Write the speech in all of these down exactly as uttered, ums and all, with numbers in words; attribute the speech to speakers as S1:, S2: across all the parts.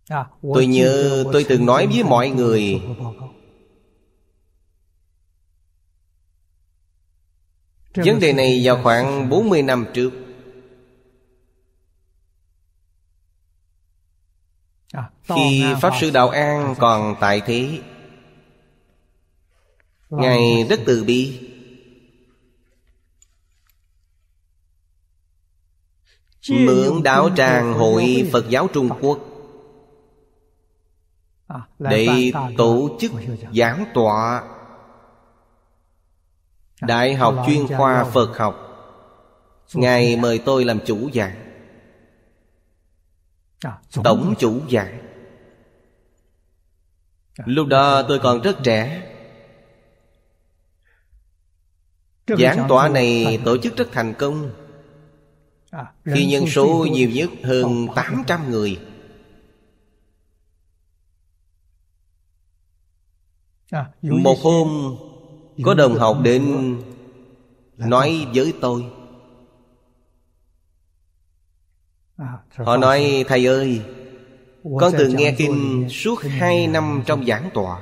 S1: Tôi nhớ tôi từng nói với mọi người, vấn đề này vào khoảng bốn mươi năm trước. Khi Pháp Sư Đạo An còn tại thế, Ngài rất từ bi, mượn đạo tràng Hội Phật giáo Trung Quốc để tổ chức giảng tọa Đại học chuyên khoa Phật học. Ngài mời tôi làm chủ giảng, tổng chủ giảng. Lúc đó tôi còn rất trẻ. Giảng tọa này tổ chức rất thành công, khi nhân số nhiều nhất hơn tám trăm người. Một hôm có đồng học đến nói với tôi. Họ nói: thầy ơi, con từng nghe kinh suốt hai năm trong giảng tọa.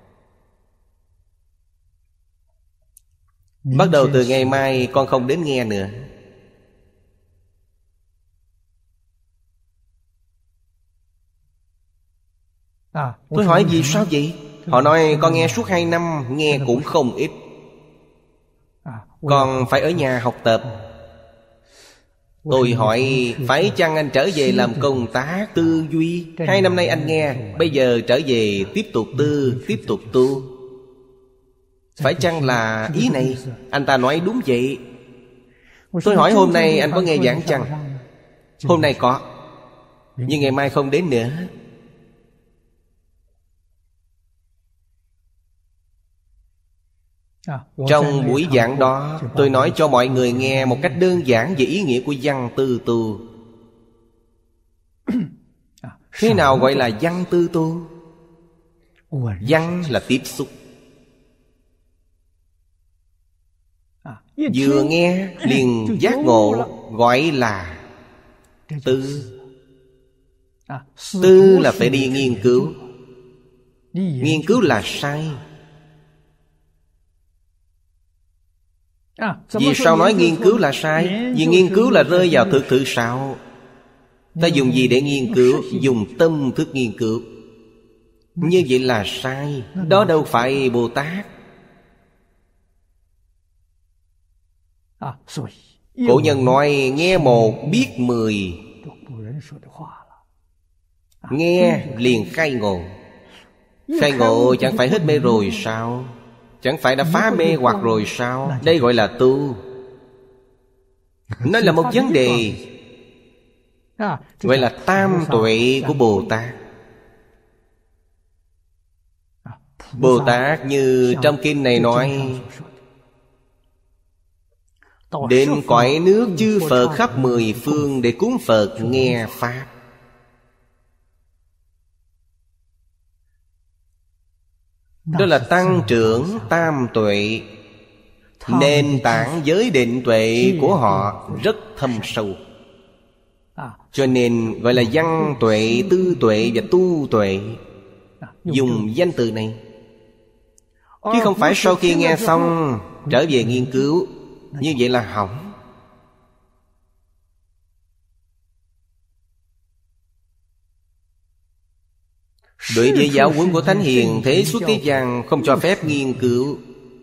S1: Bắt đầu từ ngày mai con không đến nghe nữa. Tôi hỏi vì sao vậy? Họ nói con nghe suốt hai năm, nghe cũng không ít. Con phải ở nhà học tập. Tôi hỏi: phải chăng anh trở về làm công tác tư duy? Hai năm nay anh nghe, bây giờ trở về tiếp tục tư, tiếp tục tu. Phải chăng là ý này? Anh ta nói đúng vậy. Tôi hỏi hôm nay anh có nghe giảng chăng? Hôm nay có, nhưng ngày mai không đến nữa. Trong buổi giảng đó, tôi nói cho mọi người nghe một cách đơn giản về ý nghĩa của văn tư tu. Thế nào gọi là văn tư tu? Văn là tiếp xúc. Vừa nghe liền giác ngộ, gọi là tư. Tư là phải đi nghiên cứu. Nghiên cứu là sai. Vì sao nói nghiên cứu là sai? Vì nghiên cứu là rơi vào thực thử sạo. Ta dùng gì để nghiên cứu? Dùng tâm thức nghiên cứu. Như vậy là sai. Đó đâu phải Bồ Tát. Cổ nhân nói nghe một biết mười. Nghe liền khai ngộ. Khai ngộ chẳng phải hết mê rồi sao? Chẳng phải đã phá mê hoặc rồi sao? Đây gọi là tu. Nó là một vấn đề, gọi là tam tuệ của Bồ Tát. Bồ Tát như trong kinh này nói: đến cõi nước chư Phật khắp mười phương để cúng Phật nghe Pháp. Đó là tăng trưởng tam tuệ. Nền tảng giới định tuệ của họ rất thâm sâu. Cho nên gọi là văn tuệ, tư tuệ và tu tuệ. Dùng danh từ này, chứ không phải sau khi nghe xong trở về nghiên cứu. Như vậy là hỏng. Đối với giáo huấn của Thánh Hiền, thế suốt thế gian không cho phép nghiên cứu.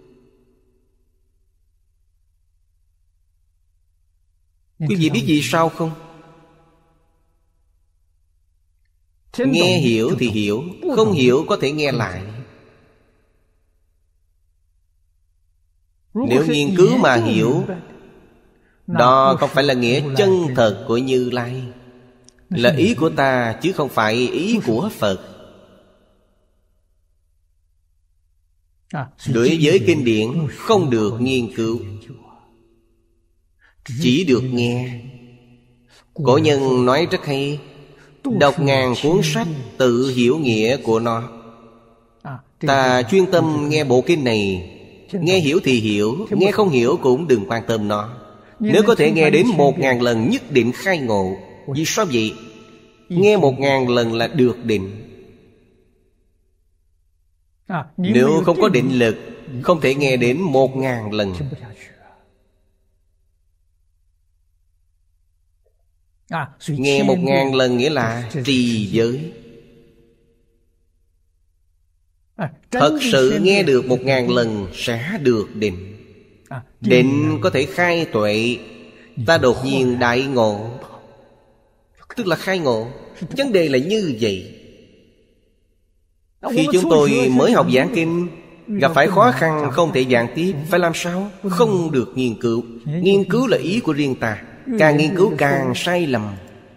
S1: Quý vị biết vì sao không? Nghe hiểu thì hiểu, không hiểu có thể nghe lại. Nếu nghiên cứu mà hiểu, đó không phải là nghĩa chân thật của Như Lai, là ý của ta chứ không phải ý của Phật. Đối với kinh điển không được nghiên cứu, chỉ được nghe. Cổ nhân nói rất hay: đọc ngàn cuốn sách tự hiểu nghĩa của nó. Ta chuyên tâm nghe bộ kinh này, nghe hiểu thì hiểu, nghe không hiểu cũng đừng quan tâm nó. Nếu có thể nghe đến một ngàn lần nhất định khai ngộ. Vì sao vậy? Nghe một ngàn lần là được định. Nếu không có định lực, không thể nghe đến một ngàn lần. Nghe một ngàn lần nghĩa là trì giới. Thật sự nghe được một ngàn lần sẽ được định. Định có thể khai tuệ. Ta đột nhiên đại ngộ, tức là khai ngộ. Vấn đề là như vậy. Khi chúng tôi mới học giảng kinh, gặp phải khó khăn không thể giảng tiếp, phải làm sao? Không được nghiên cứu. Nghiên cứu là ý của riêng ta. Càng nghiên cứu càng sai lầm.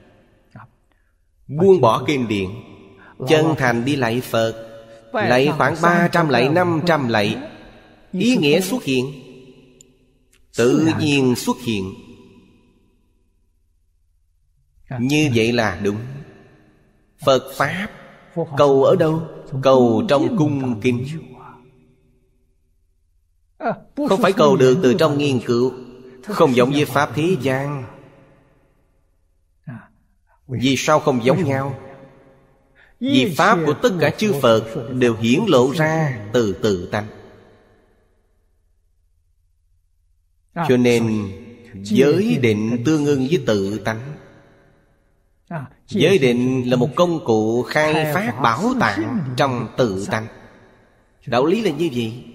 S1: Buông bỏ kinh điển, chân thành đi lạy Phật. Lạy khoảng ba trăm lạy, năm trăm lạy, ý nghĩa xuất hiện, tự nhiên xuất hiện. Như vậy là đúng. Phật Pháp cầu ở đâu? Cầu trong cung kinh. Không phải cầu được từ trong nghiên cứu. Không giống với Pháp thế gian. Vì sao không giống nhau? Vì Pháp của tất cả chư Phật đều hiển lộ ra từ tự tánh. Cho nên giới định tương ưng với tự tánh. Giới định là một công cụ khai phát bảo tàng trong tự tánh. Đạo lý là như vậy.